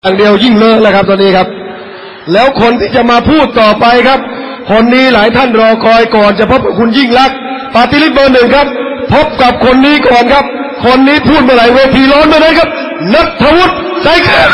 อย่างเดียวยิ่งเลอะแล้วครับตอนนี้ครับแล้วคนที่จะมาพูดต่อไปครับคนนี้หลายท่านรอคอยก่อนจะพบกับคุณยิ่งลักษณ์ปฏิริษีเบอร์ 1ครับพบกับคนนี้ก่อนครับคนนี้พูดเมื่อไหร่เวทีร้อนเมื่อไหร่ครับณัฐวุฒิใจแข็ง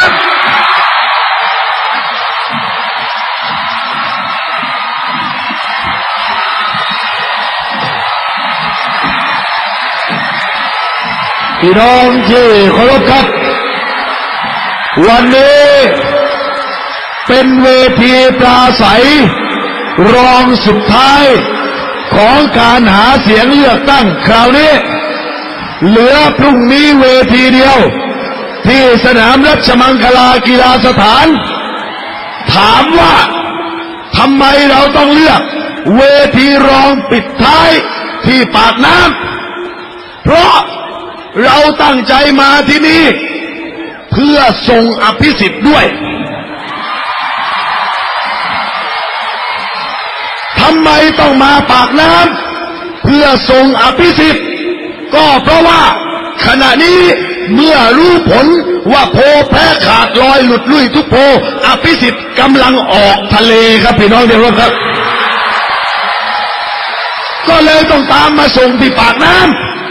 พี่น้องที่เคารพครับวันนี้เป็นเวทีปราศัยรองสุดท้ายของการหาเสียงเลือกตั้งคราวนี้เหลือพรุ่งนี้เวทีเดียวที่สนามราชมังคลากีฬาสถานถามว่าทำไมเราต้องเลือกเวทีรองปิดท้ายที่ปากน้ำเพราะเราตั้งใจมาที่นี่เพื่อส่งอภิสิทธิ์ด้วยทำไมต้องมาปากน้ำเพื่อส่งอภิสิทธิ์ก็เพราะว่าขณะนี้เมื่อรู้ผลว่าโพแพ้ขาดลอยหลุดลุ่ยทุกโพอภิสิทธิ์กำลังออกทะเลครับพี่น้องเดี๋ยวครับก็เลยต้องตามมาส่งที่ปากน้ำ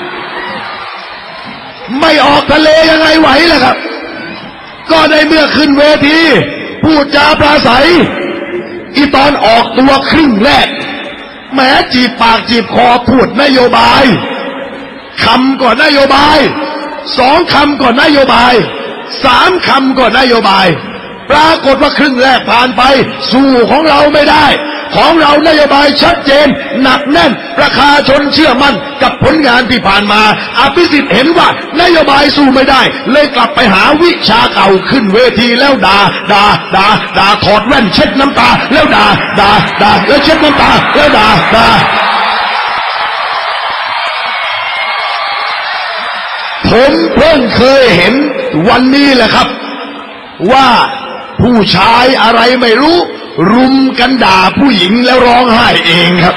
ไม่ออกทะเลยังไงไหวล่ะครับก็ได้เมื่อขึ้นเวทีพูดจาปราศัยอีตอนออกตัวครึ่งแรกแม้จีบปากจีบคอพูดนโยบายคำก่อนนโยบาย2 คำก่อนนโยบาย3 คำก่อนนโยบายปรากฏว่าครึ่งแรกผ่านไปสู้ของเราไม่ได้ของเรานโยบายชัดเจนหนักแน่นประชาชนเชื่อมั่นกับผลงานที่ผ่านมาอภิสิทธิ์เห็นว่านโยบายสู้ไม่ได้เลยกลับไปหาวิชาเก่าขึ้นเวทีแล้วด่าถอดแว่นเช็ดน้ำตาแล้วด่าแล้วเช็ดน้ำตาแล้วด่าผมเพิ่งเคยเห็นวันนี้แหละครับว่าผู้ชายอะไรไม่รู้รุมกันด่าผู้หญิงแล้วร้องไห้เองครับ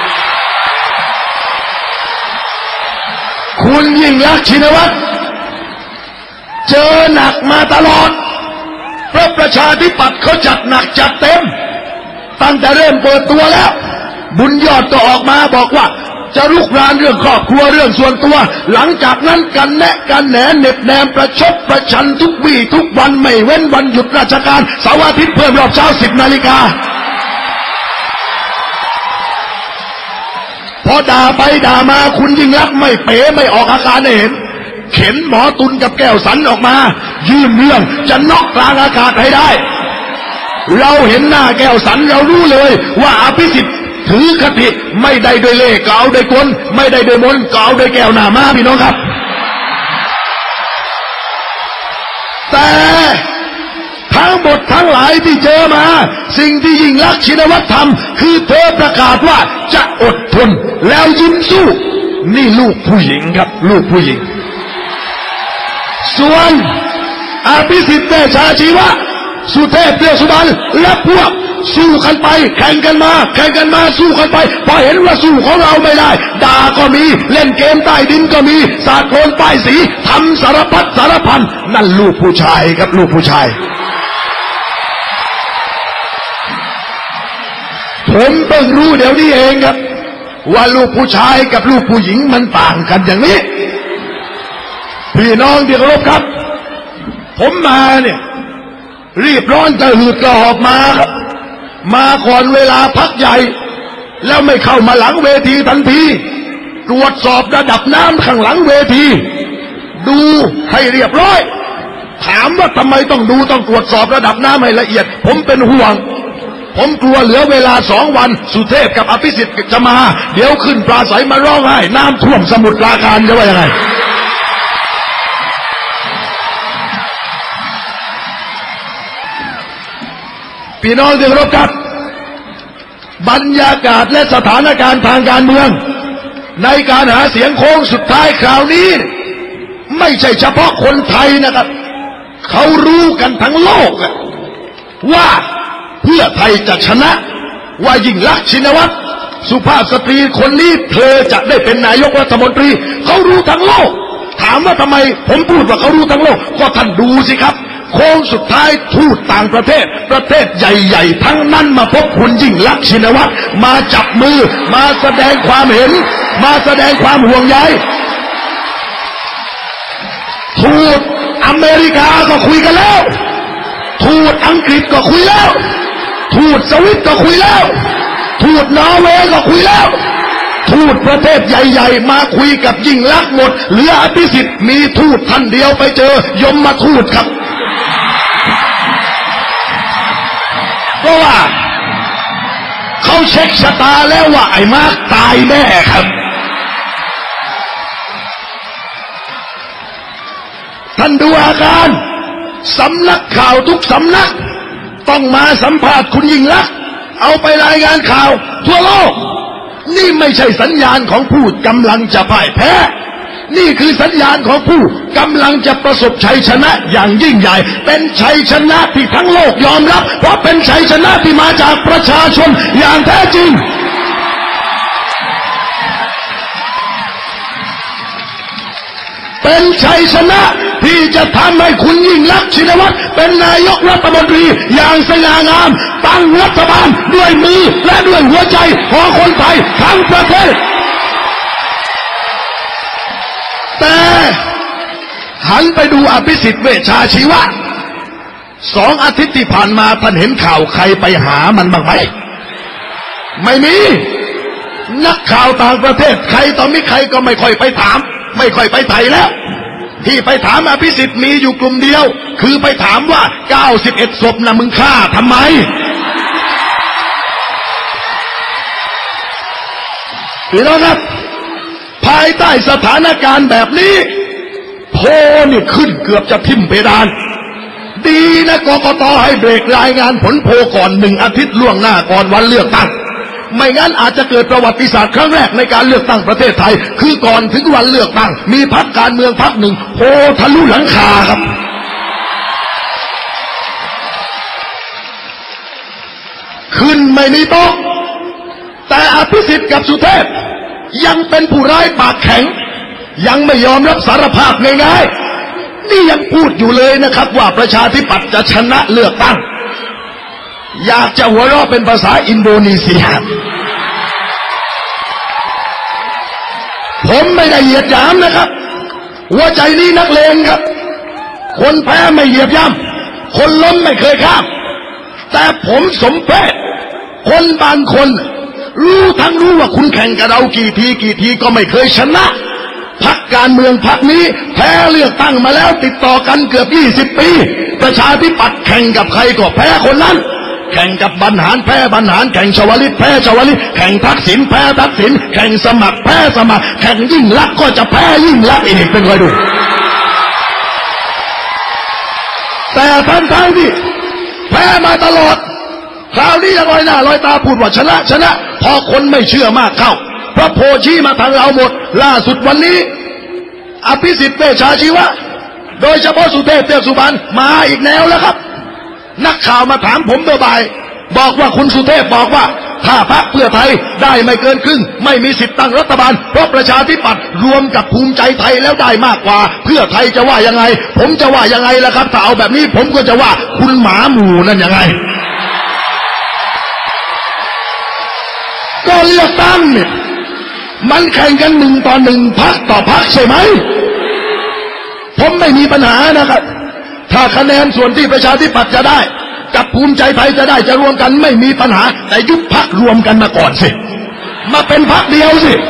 คุณยิ่งลักษณ์ชินวัตรเจอหนักมาตลอดเพราะประชาธิปัตย์เขาจัดหนักจัดเต็มตั้งแต่เริ่มเปิดตัวแล้วบุญยอดก็ออกมาบอกว่าจะลุกรานเรื่องครอบครัวเรื่องส่วนตัวหลังจากนั้นกันแนะกันแหนเน็บแนมประชดประชันทุกวี่ทุกวันไม่เว้นวันหยุดราชการเสาร์อาทิตย์เพิ่มรอบเช้า10 นาฬิกาพอด่าไปด่ามาคุณยิ่งลักษณ์ไม่เป๋ไม่ออกอาการเห็นเข็นหมอตุลกับแก้วสันออกมายื่นเรื่องจะน็อกกลางอากาศให้ได้เราเห็นหน้าแก้วสันเรารู้เลยว่าอภิสิทธิ์ถือคติไม่ได้โดยเล่ห์ก็เอาโดยกลไม่ได้โดยมนต์ก็เอาโดยแก้วหน้าม้าพี่น้องครับแต่ทั้งหมดทั้งหลายที่เจอมาสิ่งที่ยิ่งลักษณ์ชินวัตรทำคือเธอประกาศว่าจะอดทนแล้วยิ้มสู้นี่ลูกผู้หญิงครับลูกผู้หญิงส่วนอภิสิทธิ์เวชชาชีวะสุเทพเทือกสุบรรณและพวกสู้กันไปแข่งกันมาสู้กันไปพอเห็นว่าสู้ของเราไม่ได้ด่าก็มีเล่นเกมใต้ดินก็มีสาดโคลนป้ายสีทำสารพัดสารพันนั่นลูกผู้ชายครับลูกผู้ชายผมเพิ่งรู้เดี๋ยวนี้เองครับว่าลูกผู้ชายกับลูกผู้หญิงมันต่างกันอย่างนี้พี่น้องที่เคารพครับผมมาเนี่ยรีบร้อนจะหืดกระหอบมาครับมาก่อนเวลาพักใหญ่แล้วไม่เข้ามาหลังเวทีทันทีตรวจสอบระดับน้ำข้างหลังเวทีดูให้เรียบร้อยถามว่าทำไมต้องดูต้องตรวจสอบระดับน้ำให้ละเอียดผมเป็นห่วงผมกลัวเหลือเวลา2 วันสุเทพกับอภิสิทธิ์จะมาเดี๋ยวขึ้นปราศัยมาร้องไห้น้ำท่วมสมุทรปราการจะว่ายังไงพี่น้องที่เคารพครับบรรยากาศและสถานการณ์ทางการเมืองในการหาเสียงโค้งสุดท้ายคราวนี้ไม่ใช่เฉพาะคนไทยนะครับเขารู้กันทั้งโลกว่าเพื่อไทยจะชนะว่ายิ่งลักษณ์ชินวัตรสุภาพสตรีคนนี้เธอจะได้เป็นนายกรัฐมนตรีเขารู้ทั้งโลกถามว่าทำไมผมพูดว่าเขารู้ทั้งโลกก็ท่านดูสิครับโค้งสุดท้ายทูตต่างประเทศใหญ่ๆทั้งนั้นมาพบคุณยิ่งลักษณ์ชินวัตรมาจับมือมาแสดงความเห็นมาแสดงความห่วงใยทูตอเมริกาก็คุยกันแล้วทูตอังกฤษก็คุยแล้วทูตสวิตก็คุยแล้วทูตนอร์เวย์ก็คุยแล้วทูตประเทศใหญ่ๆมาคุยกับยิ่งลักษณ์หมดเหลืออภิสิทธิ์มีทูตท่านเดียวไปเจอยมมาทูตครับเพราะว่าเขาเช็คชะตาแล้วว่าไอ้มาร์คตายแน่ครับท่านดูอาการสำนักข่าวทุกสำนักต้องมาสัมภาษณ์คุณยิ่งลักษณ์เอาไปรายงานข่าวทั่วโลกนี่ไม่ใช่สัญญาณของผู้กำลังจะพ่ายแพ้นี่คือสัญญาณของผู้กำลังจะประสบชัยชนะอย่างยิ่งใหญ่เป็นชัยชนะที่ทั้งโลกยอมรับเพราะเป็นชัยชนะที่มาจากประชาชนอย่างแท้จริงเป็นชัยชนะที่จะทำให้คุณยิ่งลักษณ์ชินวัตรเป็นนายกรัฐมนตรีอย่างสง่างามตั้งรัฐบาลด้วยมือและด้วยหัวใจของคนไทยทั้งประเทศแต่หันไปดูอภิสิทธิ์เวชชาชีวะ2 อาทิตย์ที่ผ่านมาท่านเห็นข่าวใครไปหามันบ้างไหมไม่มีนักข่าวต่างประเทศใครต่อมิใครก็ไม่ค่อยไปถามไม่ค่อยไปไถ่แล้วที่ไปถามอภิสิทธิ์มีอยู่กลุ่มเดียวคือไปถามว่า91 ศพนะมึงฆ่าทำไมพี่น้องครับภายใต้สถานการณ์แบบนี้โพนี่ขึ้นเกือบจะทิ่มเพดานดีนะกกต.ให้เบรกรายงานผลโพก่อน1 อาทิตย์ล่วงหน้าก่อนวันเลือกตั้งไม่งั้นอาจจะเกิดประวัติศาสตร์ครั้งแรกในการเลือกตั้งประเทศไทยคือก่อนถึงวันเลือกตั้งมีพรรคการเมืองพรรคหนึ่งโพทะลุหลังคาครับขึ้นไม่มีโต๊ะแต่อภิสิทธิ์กับสุเทพยังเป็นผู้ร้ายปากแข็งยังไม่ยอมรับสารภาพง่ายๆนี่ยังพูดอยู่เลยนะครับว่าประชาธิปัตย์จะชนะเลือกตั้งอยากจะหัวเราะเป็นภาษาอินโดนีเซียผมไม่ได้เหยียดหยามนะครับหัวใจนี้นักเลงครับคนแพ้ไม่เหยียบย่ำคนล้มไม่เคยข้ามแต่ผมสมเพชคนบางคนรู้ว่าคุณแข่งกับเรากี่ทีก็ไม่เคยชนะพรรคการเมืองพรรคนี้แพ้เลือกตั้งมาแล้วติดต่อกันเกือบ20 ปีประชาธิปัตย์แข่งกับใครก็แพ้คนนั้นแข่งกับบรรหารแพ้บรรหารแข่งชวลิตแพ้ชวลิตแข่งทักษิณแพ้ทักษิณแข่งสมัครแพ้สมัครแข่งยิ่งลักษณ์ก็จะแพ้ยิ่งลักษณ์อีกเป็นไงดูแต่ทั้งที่แพ้มาตลอดคราวนี้ยังลอยหน้าลอยตาพูดว่าชนะพอคนไม่เชื่อมากเข้าเพราะโพชี้มาทางเราหมดล่าสุดวันนี้อภิสิทธิ์เวชชาชีวะโดยเฉพาะสุเทพเทือกสุบรรณมาอีกแนวแล้วครับนักข่าวมาถามผมบ่ายบอกว่าคุณสุเทพบอกว่าถ้าพรรคเพื่อไทยได้ไม่เกินครึ่งไม่มีสิทธิ์ตั้งรัฐบาลเพราะประชาธิปัตย์รวมกับภูมิใจไทยแล้วได้มากกว่าเพื่อไทยจะว่ายังไงผมจะว่ายังไงล่ะครับถ้าเอาแบบนี้ผมก็จะว่าคุณหมาหมู่นั่นยังไงก็เลือกตั้งเนี่ยมันแข่งกัน1 ต่อ 1พรรคต่อพรรคใช่ไหมผมไม่มีปัญหานะครับถ้าคะแนนส่วนที่ประชาธิปัตย์จะได้กับภูมิใจไทยจะได้จะรวมกันไม่มีปัญหาแต่ยุบพรรครวมกันมาก่อนสิมาเป็นพรรคเดียวสิ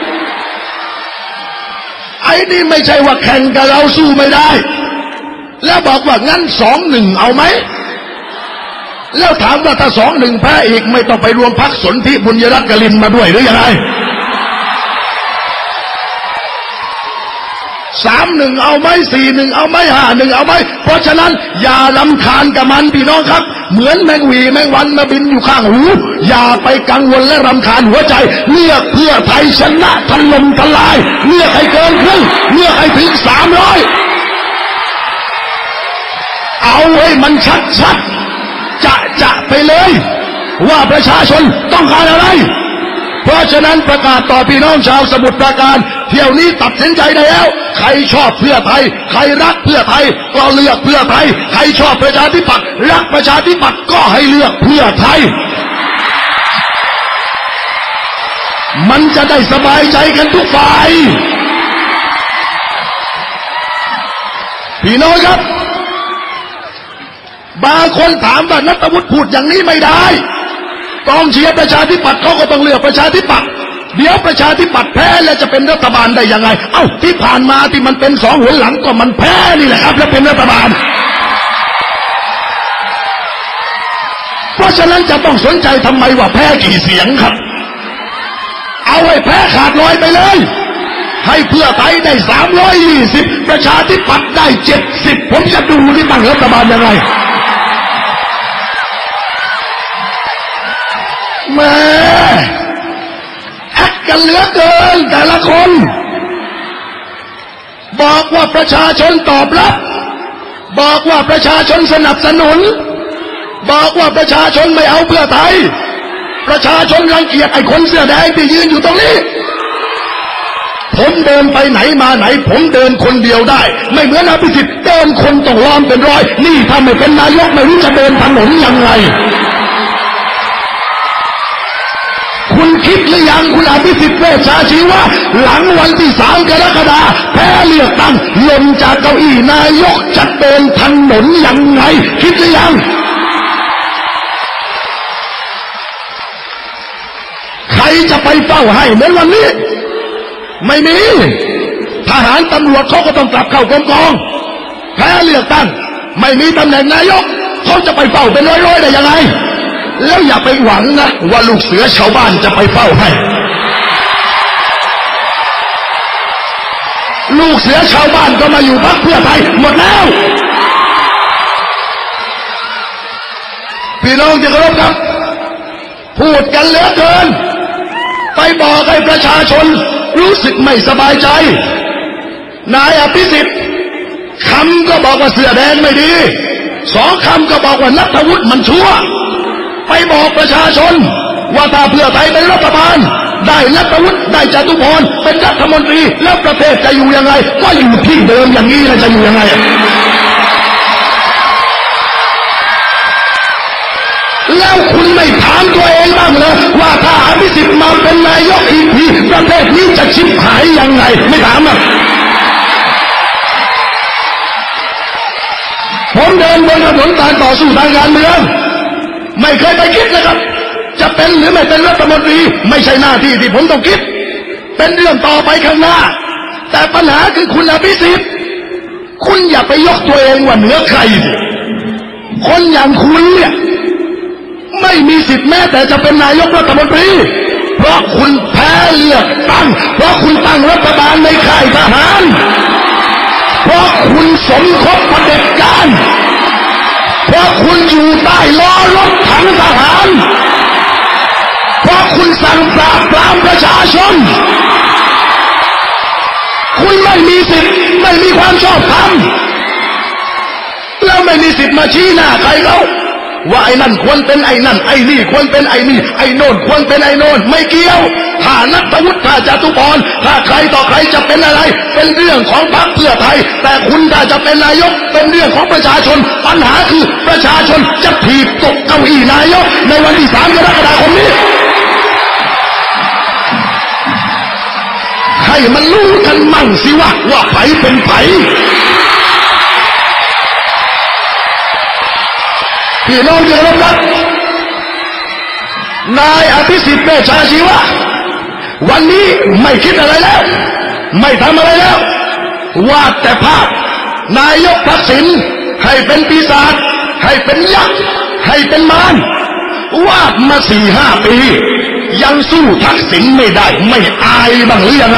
ไอ้นี่ไม่ใช่ว่าแข่งกับเราสู้ไม่ได้แล้วบอกว่างั้น2-1เอาไหมแล้วถามว่าถ้า2-1แพ้อีกไม่ต้องไปรวมพรรคสนธิบุญยรัตน์กลินมาด้วยหรือยังไง3-1เอาไหม4-1เอาไหม5-1เอาไหมเพราะฉะนั้นอย่ารำคาญกับมันพี่น้องครับเหมือนแมงวีแมงวันมาบินอยู่ข้างหูอย่าไปกังวลและรำคาญหัวใจเลือกเพื่อไทยชนะถล่มทลายเลือกให้เกินครึ่งเลือกให้ถึง300เอาให้มันชัดจะไปเลยว่าประชาชนต้องการอะไรเพราะฉะนั้นประกาศต่อพี่น้องชาวสมุทรปราการเที่ยวนี้ตัดสินใจได้แล้วใครชอบเพื่อไทยใครรักเพื่อไทยก็เลือกเพื่อไทยใครชอบประชาธิปัตย์รักประชาธิปัตย์ก็ให้เลือกเพื่อไทยมันจะได้สบายใจกันทุกฝ่ายพี่น้องครับบางคนถามว่าณัฐวุฒิพูดอย่างนี้ไม่ได้กองเชียร์ประชาธิปัตย์เขาก็ต้องเลือกประชาธิปัตย์เดี๋ยวประชาธิปัตย์แพ้แล้วจะเป็นรัฐบาลได้ยังไงเอ้าที่ผ่านมาที่มันเป็นสองหัวหลังก็มันแพ้นี่แหละครับแล้วเป็นรัฐบาลเพราะฉะนั้นจะต้องสนใจทำไมว่าแพ้กี่เสียงครับเอาให้แพ้ขาดลอยไปเลยให้เพื่อไทยได้320ประชาธิปัตย์ได้70ผมจะดูที่ตั้งรัฐบาลยังไงแม่แอคกันเหลือเกินแต่ละคนบอกว่าประชาชนตอบรับบอกว่าประชาชนสนับสนุนบอกว่าประชาชนไม่เอาเพื่อไทยประชาชนรังเกียจไอ้คนเสื้อแดงที่ยืนอยู่ตรงนี้ผมเดินไปไหนมาไหนผมเดินคนเดียวได้ไม่เหมือนอภิสิทธิ์เดินคนต้องล้อมเป็นร้อยนี่ถ้าไม่เป็นนายกไม่รู้จะเดินถนนยังไงคุณคิดหรือยังคุณอภิสิทธิ์เวชชาชีวะหลังวันที่3 กรกฎาคมแพ้เลือกตั้งลงจากเก้าอี้นายกจะเดินถนนยังไงคิดหรือยังใครจะไปเฝ้าให้เหมือนวันนี้ไม่มีทหารตำรวจเขาก็ต้องกลับเข้ากรมกองแพ้เลือกตั้งไม่มีตำแหน่งนายกเขาจะไปเฝ้าเป็นร้อยๆได้ยังไงแล้วอย่าไปหวังนะว่าลูกเสือชาวบ้านจะไปเฝ้าให้ลูกเสือชาวบ้านก็มาอยู่พรรคเพื่อไทยหมดแล้วพี่น้องที่เคารพครับพูดกันเหลือเกินไปบอกให้ประชาชนรู้สึกไม่สบายใจนายอภิสิทธิ์คำก็บอกว่าเสื้อแดงไม่ดี2 คำก็บอกว่าณัฐวุฒิมันชั่วไปบอกประชาชนว่าถ้าเพื่อไทยเป็นรัฐบาลได้ณัฐวุฒิได้จตุพรเป็นรัฐมนตรีแล้วประเทศจะอยู่ยังไงก็อยู่ที่เดิมอย่างนี้แล้วจะอยู่ยังไงแล้วคุณไม่ถามตัวเองบ้างเลยว่าถ้าอภิสิทธิ์มาเป็นนายกอีกทีประเทศนี้จะชิบหายยังไงไม่ถามอ่ะผมเดินบนถนนการต่อสู้ทางการเมืองไม่เคยไปคิดนะครับจะเป็นหรือไม่เป็นรัฐมนตรีไม่ใช่หน้าที่ที่ผมต้องคิดเป็นเรื่องต่อไปข้างหน้าแต่ปัญหาคือคุณอภิสิทธิ์คุณอย่าไปยกตัวเองว่าเหนือใครคนอย่างคุณเนี่ยไม่มีสิทธิ์แม้แต่จะเป็นนายกรัฐมนตรีเพราะคุณแพ้เลือกตั้งเพราะคุณตั้งรัฐบาลในค่ายทหารเพราะคุณสมคบเผด็จการเพราะคุณอยู่ใต้ล้อรถถังทหารเพราะคุณสั่งปราบปรามประชาชนคุณไม่มีสิทธิ์ไม่มีความชอบธรรมแล้วไม่มีสิทธิ์มาชี้หน้าใครเขาว่าไอ้นั่นควรเป็นไอ้นั่นไอ้นี่ควรเป็นไอ้นี่ไอ้โน่นควรเป็นไอ้โน่นไม่เกี่ยวถ้าณัฐวุฒิถ้าจตุพรถ้าใครต่อใครจะเป็นอะไรเป็นเรื่องของพรรคเพื่อไทยแต่คุณถ้าจะเป็นนายกเป็นเรื่องของประชาชนปัญหาคือประชาชนจะถีบตกเก้าอี้นายกในวันที่3 กรกฎาคมนี้ให้มันรู้กันมั่งสิว่าไผเป็นไผพี่น้องที่เคารพครับนายอภิสิทธิ์เวชชาชีวะวันนี้ไม่คิดอะไรแล้วไม่ทำอะไรแล้ววาดแต่ภาพนายกทักษิณให้เป็นปีศาจให้เป็นยักษ์ให้เป็นมารวาดมา 4-5 ปียังสู้ทักษิณไม่ได้ไม่อายบ้างหรือยังไง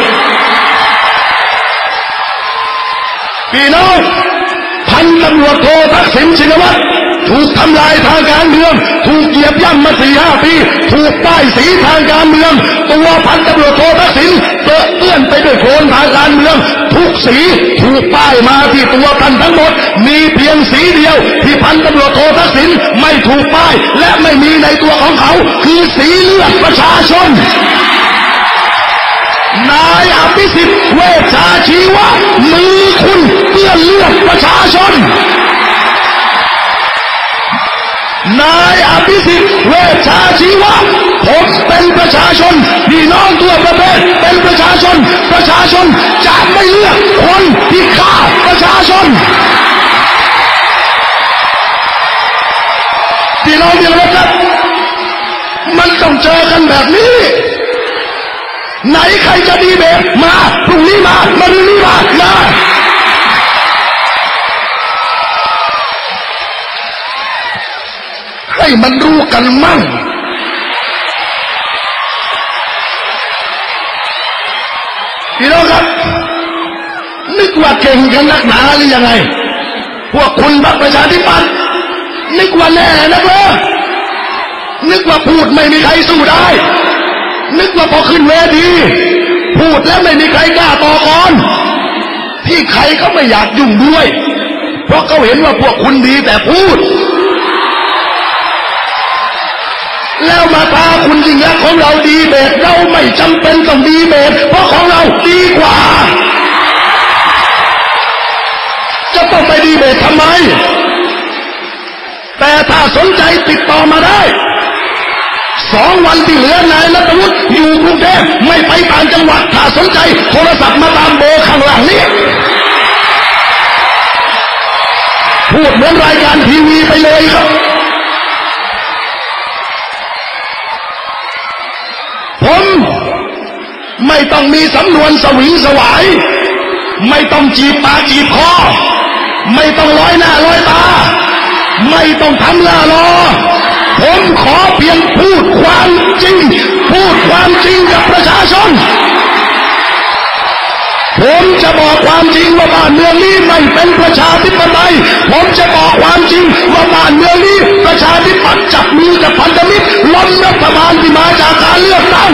พี่น้องพันตำรวจโททักษิณชินวัตรถูกทำลายทางการเมืองถูกเหยียบย่ำมา 4-5 ปีถูกป้ายสีทางการเมืองตัวพันตำรวจโททักษิณเปื้อนไปด้วยโคลนทางการเมืองทุกสีถูกป้ายมาที่ตัวท่านทั้งหมดมีเพียงสีเดียวที่พันตำรวจโททักษิณไม่ถูกป้ายและไม่มีในตัวของเขาคือสีเลือดประชาชนนายอภิสิทธิ์เวชชาชีวะมือคุณเปื้อนเลือดประชาชนนายอภิสิทธิ์เวชชาชีวะผมเป็นประชาชนพี่น้องทั่วประเทศเป็นประชาชนจะไม่เลือกคนที่ฆ่าประชาชนพี่น้องที่รักครับมันต้องเจอกันแบบนี้ไหนใครจะดีเบตมาพรุ่งนี้มารืนนี้มาให้มันรู้กันมั่งพี่น้องครับนึกว่าเก่งกันนักหนาหรือยังไงพวกคุณพรรคประชาธิปัตย์นึกว่าแน่นะเพื่อนึกว่าพูดไม่มีใครสู้ได้นึกว่าพอขึ้นเวทีพูดแล้วไม่มีใครกล้าต่อกรที่ใครเขาไม่อยากยุ่งด้วยเพราะเขาเห็นว่าพวกคุณดีแต่พูดแล้วมาพาคุณยิ่งรักของเราดีเบตเราไม่จำเป็นต้องดีเบตเพราะของเราดีกว่าจะต้องไปดีเบตทำไมแต่ถ้าสนใจติดต่อมาได้2 วันที่เหลือนายณัฐวุฒิอยู่กรุงเทพไม่ไปต่างจังหวัดถ้าสนใจโทรศัพท์มาตามเบอร์ข้างล่างนี้พูดเหมือนรายการทีวีไปเลยครับผมไม่ต้องมีสำนวนสวิงสวายไม่ต้องจีบปากจีบคอไม่ต้องร้อยหน้าร้อยตาไม่ต้องทำล่าลอผมขอเพียงพูดความจริงกับประชาชนผมจะบอกความจริงว่าบ้านเมืองนี้ไม่เป็นประชาธิปไตยผมจะบอกความจริงว่าบ้านเมืองนี้ประชาธิปัตย์จับมือกับพันธมิตรล้มรัฐบาลที่มาจากการเลือกตั้ง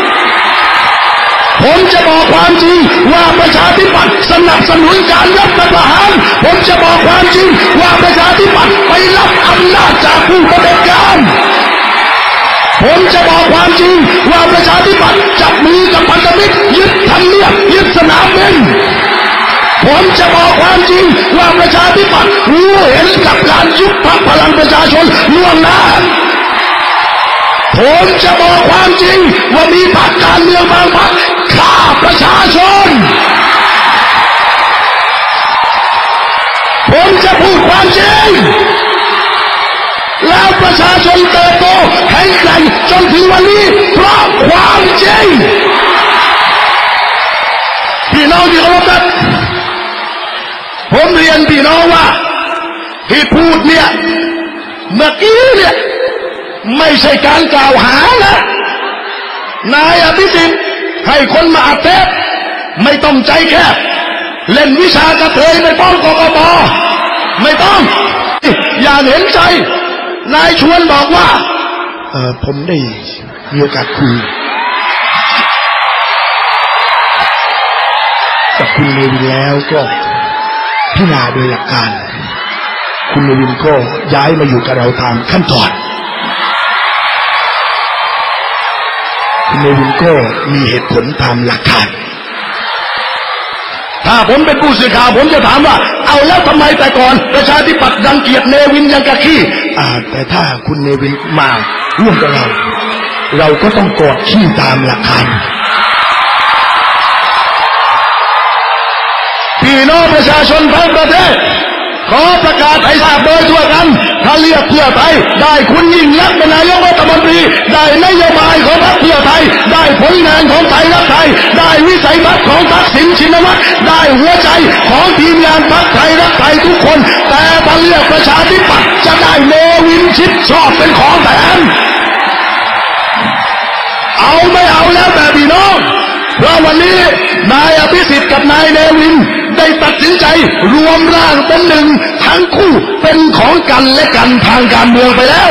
ผมจะบอกความจริงว่าประชาธิปัตย์สนับสนุนการรัฐประหารผมจะบอกความจริงว่าประชาธิปัตย์ไปรับอำนาจจากผู้เผด็จการผมจะบอกความจริงว่าประชาธิปัตย์จับมือกับพันธมิตรยึดทำเนียบยึดสนามบินผมจะบอกความจริงว่าประชาธิปัตย์รู้เห็นกับการยุบพรรคพลังประชาชนล่วงหน้าผมจะบอกความจริงว่ามีพรรคการเมืองบางพรรคฆ่าประชาชนผมจะพูดความจริงแล้วประชาชนเติบโตแข็งแกร่งจนถึงวันนี้เพราะความจริงพี่น้องที่เคารพครับผมเรียนพี่น้องว่าที่พูดเนี่ยเมื่อกี้เนี่ยไม่ใช่การกล่าวหานะนายอภิสิทธิ์ให้คนมาอัดเทปไม่ต้องใจแคบเล่นวิชากระเทยในป้องกกตไม่ต้องอย่าเห็นใจนายชวนบอกว่าผมได้มีโอกาสคุยกับคุณเนวินแล้วก็พิจารณาโดยหลักการคุณเนวินก็ย้ายมาอยู่กับเราตามขั้นตอนคุณเนวินก็มีเหตุผลตามหลักการถ้าผมเป็นผู้สื่อข่าวผมจะถามว่าเอาแล้วทำไมแต่ก่อนประชาธิปัตย์รังเกียจเนวินยังกะขี้แต่ถ้าคุณเนวินมาร่วมกับเราก็ต้องกอดขี้ตามหลักการพี่น้องประชาชนทั้งประเทศขอประกาศให้ทราบโดยทั่วกันถ้าเลือกเพื่อไทยได้คุณยิ่งรักเป็นนายกรัฐมนตรีได้นโยบายของพรรคเพื่อไทยได้ผลงานของไทยรักไทยได้วิสัยทัศน์ของทักษิณชินวัตรได้หัวใจของทีมงานพรรคไทยรักไทยทุกคนแต่ถ้าเลือกประชาธิปัตย์จะได้เนวินชิดชอบเป็นของแถมเอาไม่เอาแล้วแต่พี่น้องเพราะวันนี้นายอภิสิทธิ์กับนายเนวินได้ตัดสินใจรวมร่างเป็นหนึ่งทั้งคู่เป็นของกันและกันทางการเมืองไปแล้ว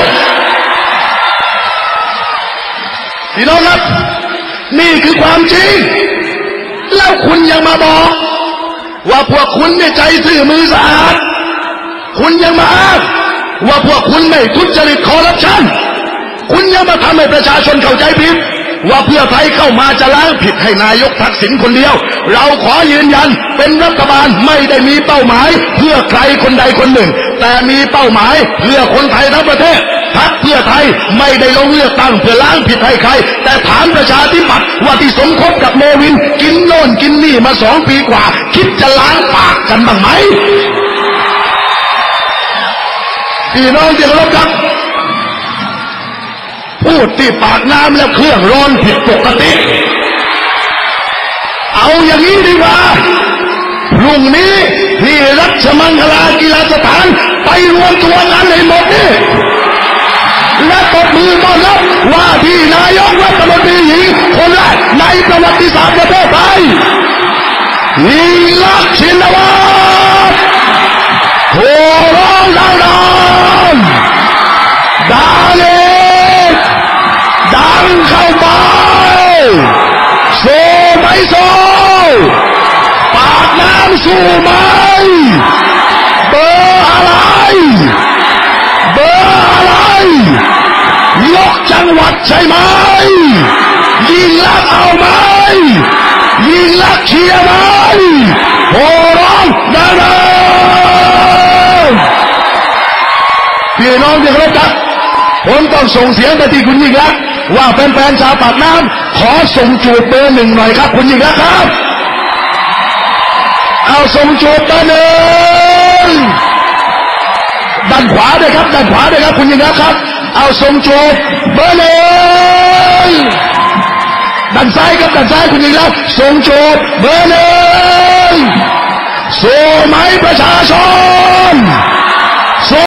พี่น้องครับนี่คือความจริงแล้วคุณยังมาบอกว่าพวกคุณเนี่ยใจซื่อมือสะอาดคุณยังมาอ้างว่าพวกคุณไม่ทุจริตคอร์รัปชันคุณยังมาทำให้ประชาชนเข้าใจผิดว่าเพื่อไทยเข้ามาจะล้างผิดให้นายกทักษิณคนเดียวเราขอยืนยันเป็นรัฐบาลไม่ได้มีเป้าหมายเพื่อใครคนใดคนหนึ่งแต่มีเป้าหมายเพื่อคนไทยทั้งประเทศพรรคเพื่อไทยไม่ได้ลงเลือกตั้งเพื่อล้างผิดให้ใครแต่ถามประชาธิปัตย์ว่าที่สมคบกับเนวินกินโน่นกินนี่มา2 ปีกว่าคิดจะล้างปากกันบ้างไหมพี่น้องที่เคารพครับพูดที่ปากน้ำแล้วเครื่องร้อนผิดปกติเอาอย่างนี้ดีกว่าพรุ่งนี้ที่รัชมังคลากีฬาสถานไปรวมตัวกันให้หมดนี่และตบมือต้อนรับว่าที่นายกรัฐมนตรีหญิงคนแรกในประวัติศาสตร์ประเทศไทยยิ่งลักษณ์ชินวัตรโหร้องดังๆดังเลยดังเข้าไปโซ่ไม่โซ่ปากน้ำสู้ไหมเบอร์อะไรเบอร์อะไรยกจังหวัดใช่ไหมยิ่งลักษณ์เอาไหมยิ่งลักษณ์เชียร์ไหมโหร้องดังๆพี่น้องที่เคารพครับผมต้องส่งเสียงไปที่คุณยิ่งลักษณ์ว่าแฟนๆชาวปากน้ำขอส่งจูบเบอร์ 1หน่อยครับคุณยิ่งลักษณ์ครับเอาส่งจูบเบอร์ 1ด้านขวาด้วยครับด้านขวาด้วยครับคุณยิ่งลักษณ์ครับเอาส่งจูบเบอร์ 1ด้านซ้ายครับด้านซ้ายคุณยิ่งลักษณ์ส่งจูบเบอร์ 1สู้ไหมประชาชน